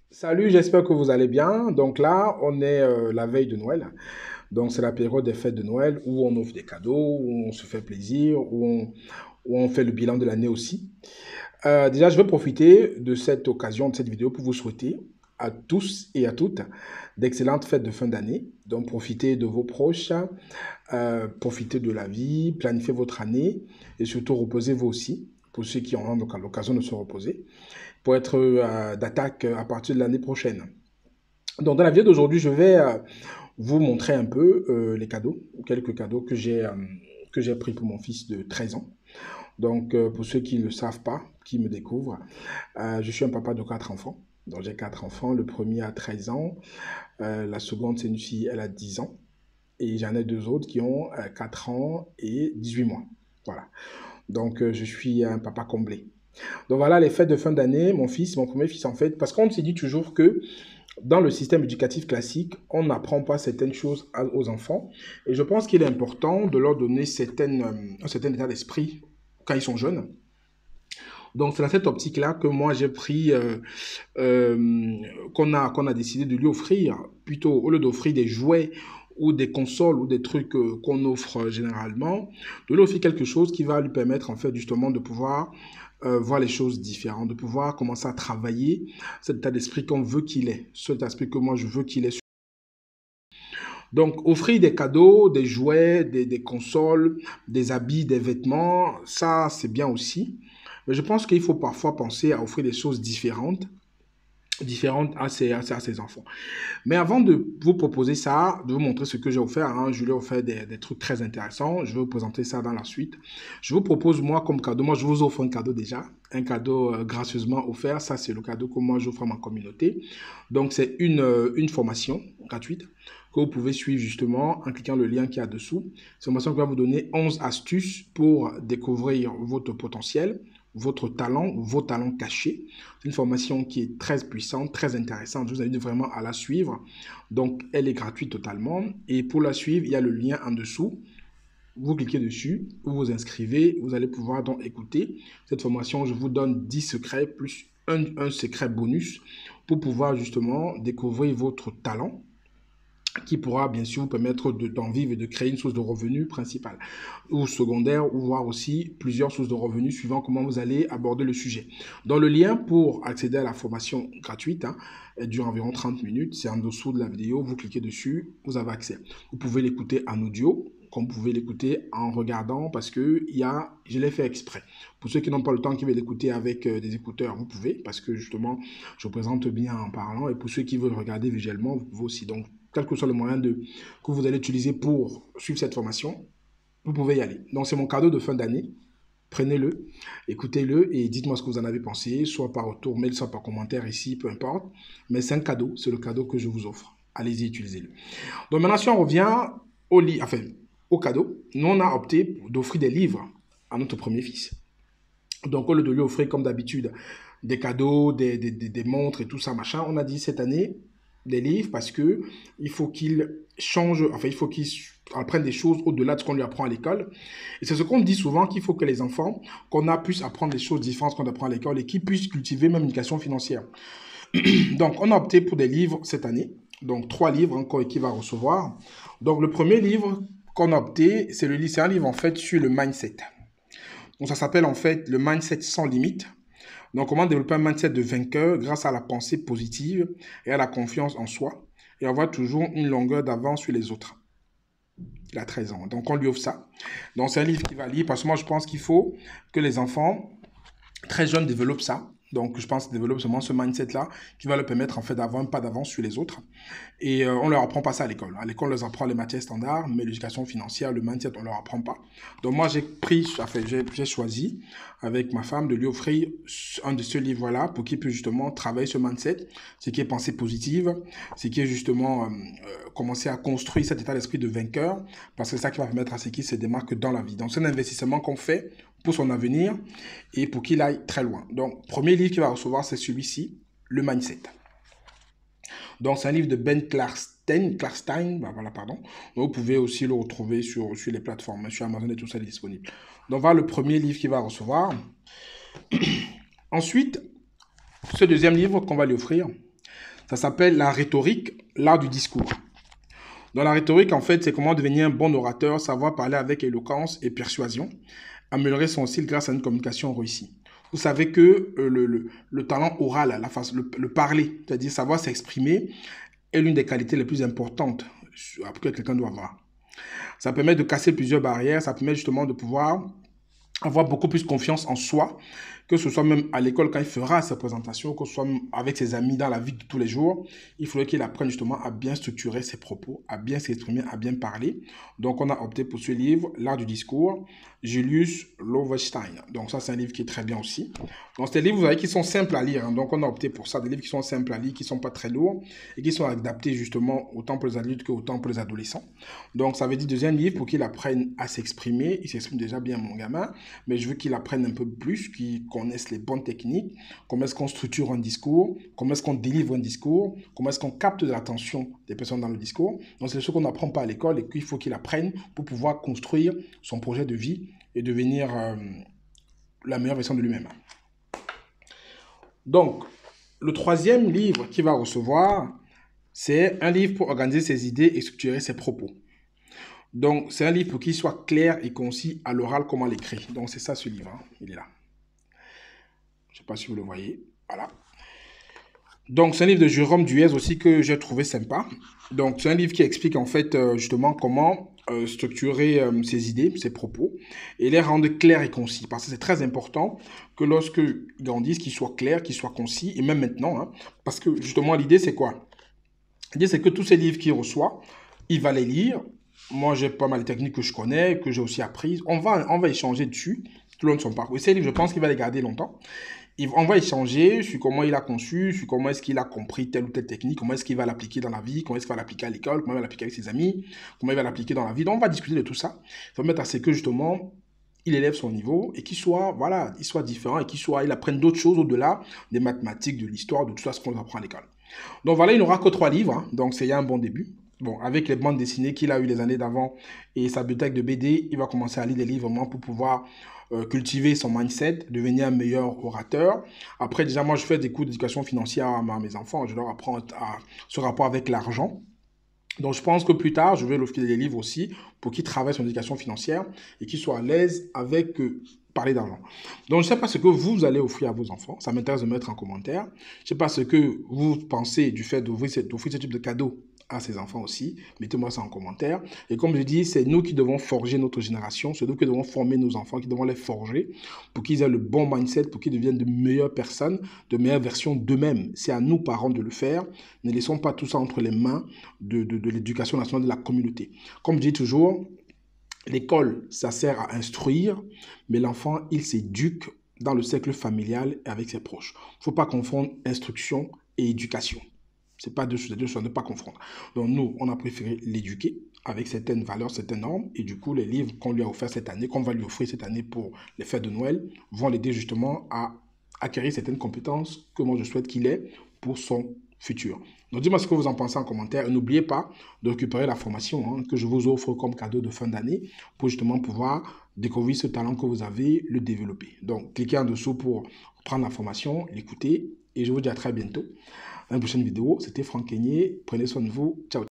Salut, j'espère que vous allez bien. Donc là, on est la veille de Noël. Donc c'est la période des fêtes de Noël où on offre des cadeaux, où on se fait plaisir, où on fait le bilan de l'année aussi. Déjà, je vais profiter de cette occasion, de cette vidéo pour vous souhaiter à tous et à toutes d'excellentes fêtes de fin d'année. Donc profitez de vos proches, profitez de la vie, planifiez votre année et surtout reposez-vous aussi pour ceux qui auront donc l'occasion de se reposer pour être d'attaque à partir de l'année prochaine. Donc, dans la vidéo d'aujourd'hui, je vais vous montrer un peu les cadeaux, quelques cadeaux que j'ai pris pour mon fils de 13 ans. Donc, pour ceux qui ne le savent pas, qui me découvrent, je suis un papa de 4 enfants. Donc, j'ai 4 enfants. Le premier a 13 ans. La seconde, c'est une fille, elle a 10 ans. Et j'en ai deux autres qui ont 4 ans et 18 mois. Voilà. Donc, je suis un papa comblé. Donc voilà, les fêtes de fin d'année, mon fils, mon premier fils en fait, parce qu'on se dit toujours que dans le système éducatif classique, on n'apprend pas certaines choses aux enfants. Et je pense qu'il est important de leur donner un certain état d'esprit quand ils sont jeunes. Donc c'est dans cette optique-là que moi j'ai pris, qu'on a décidé de lui offrir, plutôt au lieu d'offrir des jouets ou des consoles ou des trucs qu'on offre généralement, de lui offrir quelque chose qui va lui permettre en fait justement de pouvoir voir les choses différentes, de pouvoir commencer à travailler cet état d'esprit qu'on veut qu'il ait, cet état d'esprit que moi je veux qu'il ait. Donc, offrir des cadeaux, des jouets, des consoles, des habits, des vêtements, ça, c'est bien aussi. Mais je pense qu'il faut parfois penser à offrir des choses différentes à ses enfants. Mais avant de vous proposer ça, de vous montrer ce que j'ai offert, hein, je lui ai offert des trucs très intéressants. Je vais vous présenter ça dans la suite. Je vous propose, moi, comme cadeau, moi, je vous offre un cadeau déjà, un cadeau gracieusement offert. Ça, c'est le cadeau que moi, j'offre à ma communauté. Donc, c'est une formation gratuite que vous pouvez suivre justement en cliquant le lien qui est dessous. C'est une formation qui va vous donner 11 astuces pour découvrir votre potentiel, votre talent, vos talents cachés. C'est une formation qui est très puissante, très intéressante. Je vous invite vraiment à la suivre. Donc, elle est gratuite totalement. Et pour la suivre, il y a le lien en dessous. Vous cliquez dessus, vous vous inscrivez, vous allez pouvoir donc écouter cette formation. Je vous donne 10 secrets plus un secret bonus pour pouvoir justement découvrir votre talent qui pourra bien sûr vous permettre d'en vivre et de créer une source de revenus principale ou secondaire, ou voir aussi plusieurs sources de revenus suivant comment vous allez aborder le sujet. Dans le lien pour accéder à la formation gratuite, hein, elle dure environ 30 minutes, c'est en dessous de la vidéo, vous cliquez dessus, vous avez accès. Vous pouvez l'écouter en audio, comme vous pouvez l'écouter en regardant, parce que je l'ai fait exprès. Pour ceux qui n'ont pas le temps, qui veulent l'écouter avec des écouteurs, vous pouvez, parce que justement, je présente bien en parlant. Et pour ceux qui veulent regarder visuellement, vous pouvez aussi. Donc, quel que soit le moyen que vous allez utiliser pour suivre cette formation, vous pouvez y aller. Donc, c'est mon cadeau de fin d'année. Prenez-le, écoutez-le et dites-moi ce que vous en avez pensé, soit par retour mail, soit par commentaire ici, peu importe. Mais c'est un cadeau, c'est le cadeau que je vous offre. Allez-y, utilisez-le. Donc maintenant, si on revient au cadeau, nous on a opté d'offrir des livres à notre premier fils. Donc au lieu de lui offrir comme d'habitude des cadeaux, des montres et tout ça, machin, on a dit cette année des livres parce que il faut qu'il change, enfin il faut qu'il apprenne des choses au-delà de ce qu'on lui apprend à l'école. Et c'est ce qu'on dit souvent, qu'il faut que les enfants, qu'on a puissent apprendre des choses différentes qu'on apprend à l'école et qu'ils puissent cultiver même une éducation financière. Donc on a opté pour des livres cette année. Donc 3 livres encore qu'il va recevoir. Donc le premier livre qu'on a opté, c'est un livre en fait sur le mindset. Donc ça s'appelle en fait le mindset sans limite. Donc comment développer un mindset de vainqueur grâce à la pensée positive et à la confiance en soi et avoir toujours une longueur d'avance sur les autres. Il a 13 ans. Donc on lui offre ça. Donc c'est un livre qu'il va lire parce que moi je pense qu'il faut que les enfants très jeunes développent ça. Donc, je pense qu'ils développent seulement ce mindset-là qui va leur permettre en fait d'avoir un pas d'avance sur les autres. Et on leur apprend pas ça à l'école. À l'école, on leur apprend les matières standards, mais l'éducation financière, le mindset, on leur apprend pas. Donc, moi, j'ai choisi avec ma femme de lui offrir un de ce livre-là pour qu'il puisse justement travailler ce mindset, ce qui est pensée positive, ce qui est justement commencer à construire cet état d'esprit de vainqueur, parce que c'est ça qui va permettre à ce qu'il se démarque dans la vie. Donc, c'est un investissement qu'on fait pour son avenir et pour qu'il aille très loin. Donc, premier livre qu'il va recevoir, c'est celui-ci, Le Mindset. Donc, c'est un livre de Ben Clarstein, bah voilà, pardon. Donc, vous pouvez aussi le retrouver sur les plateformes, sur Amazon et tout ça, il est disponible. Donc, voilà le premier livre qu'il va recevoir. Ensuite, ce deuxième livre qu'on va lui offrir, Ça s'appelle la rhétorique, l'art du discours. Dans la rhétorique, en fait, c'est comment devenir un bon orateur, savoir parler avec éloquence et persuasion, améliorer son style grâce à une communication réussie. Vous savez que le talent oral, le parler, c'est-à-dire savoir s'exprimer, est l'une des qualités les plus importantes que quelqu'un doit avoir. Ça permet de casser plusieurs barrières, ça permet justement de pouvoir avoir beaucoup plus confiance en soi, que ce soit même à l'école quand il fera sa présentation, que ce soit même avec ses amis dans la vie de tous les jours. Il faudrait qu'il apprenne justement à bien structurer ses propos, à bien s'exprimer, à bien parler. Donc on a opté pour ce livre, L'art du discours, Julius Lowenstein. Donc ça c'est un livre qui est très bien aussi. Donc c'est des livres, vous voyez, qui sont simples à lire, hein. Donc on a opté pour ça, des livres qui sont simples à lire, qui ne sont pas très lourds et qui sont adaptés justement autant pour les adultes qu'autant pour les adolescents. Donc ça veut dire deuxième livre pour qu'il apprenne à s'exprimer. Il s'exprime déjà bien, mon gamin, mais je veux qu'il apprenne un peu plus, qu'il connaisse les bonnes techniques, comment est-ce qu'on structure un discours, comment est-ce qu'on délivre un discours, comment est-ce qu'on capte de l'attention des personnes dans le discours. Donc c'est des choses qu'on n'apprend pas à l'école et qu'il faut qu'il apprenne pour pouvoir construire son projet de vie et devenir la meilleure version de lui-même. Donc, le troisième livre qu'il va recevoir, c'est un livre pour organiser ses idées et structurer ses propos. Donc, c'est un livre pour qu'il soit clair et concis à l'oral comme à l'écrit. Donc, c'est ça ce livre, hein. Il est là. Je ne sais pas si vous le voyez. Voilà. Donc, c'est un livre de Jérôme Duez aussi que j'ai trouvé sympa. Donc, c'est un livre qui explique en fait justement comment structurer ses idées, ses propos et les rendre clairs et concis. Parce que c'est très important que lorsque grandissent, qu'ils soient clairs, qu'ils soient concis et même maintenant. Hein, parce que justement, l'idée c'est quoi? L'idée c'est que tous ces livres qu'il reçoit, il va les lire. Moi, j'ai pas mal de techniques que je connais, que j'ai aussi apprises. On va échanger dessus tout le long de son parcours. Et ces livres, je pense qu'il va les garder longtemps. On va échanger sur comment il a conçu, sur comment est-ce qu'il a compris telle ou telle technique, comment est-ce qu'il va l'appliquer dans la vie, comment est-ce qu'il va l'appliquer à l'école, comment il va l'appliquer avec ses amis, comment il va l'appliquer dans la vie. Donc, on va discuter de tout ça. Ça va permettre à ce que, justement, il élève son niveau et qu'il soit, voilà, il soit différent et il apprenne d'autres choses au-delà des mathématiques, de l'histoire, de tout ça, ce qu'on apprend à l'école. Donc, voilà, il n'aura que 3 livres. Hein, donc, c'est un bon début. Bon, avec les bandes dessinées qu'il a eues les années d'avant et sa bibliothèque de BD, il va commencer à lire des livres vraiment pour pouvoir cultiver son mindset, devenir un meilleur orateur. Après, déjà, moi, je fais des cours d'éducation financière à mes enfants. Je leur apprends ce rapport avec l'argent. Donc, je pense que plus tard, je vais leur offrir des livres aussi pour qu'ils travaillent son éducation financière et qu'ils soient à l'aise avec parler d'argent. Donc, je ne sais pas ce que vous allez offrir à vos enfants. Ça m'intéresse de mettre en commentaire. Je ne sais pas ce que vous pensez du fait d'offrir ce type de cadeau à ses enfants aussi. Mettez-moi ça en commentaire. Et comme je dis, c'est nous qui devons forger notre génération. C'est nous qui devons former nos enfants, qui devons les forger pour qu'ils aient le bon mindset, pour qu'ils deviennent de meilleures personnes, de meilleures versions d'eux-mêmes. C'est à nous, parents, de le faire. Ne laissons pas tout ça entre les mains de l'éducation nationale de la communauté. Comme je dis toujours, l'école, ça sert à instruire, mais l'enfant, il s'éduque dans le cercle familial et avec ses proches. Il ne faut pas confondre instruction et éducation. Ce n'est pas deux choses, ne pas confondre. Donc nous, on a préféré l'éduquer avec certaines valeurs, certaines normes. Et du coup, les livres qu'on lui a offerts cette année, qu'on va lui offrir cette année pour les fêtes de Noël, vont l'aider justement à acquérir certaines compétences que moi je souhaite qu'il ait pour son futur. Donc dis-moi ce que vous en pensez en commentaire. Et n'oubliez pas de récupérer la formation que je vous offre comme cadeau de fin d'année pour justement pouvoir découvrir ce talent que vous avez, le développer. Donc cliquez en dessous pour prendre la formation, l'écouter. Et je vous dis à très bientôt. Dans une prochaine vidéo, c'était Franck Kenyé. Prenez soin de vous. Ciao.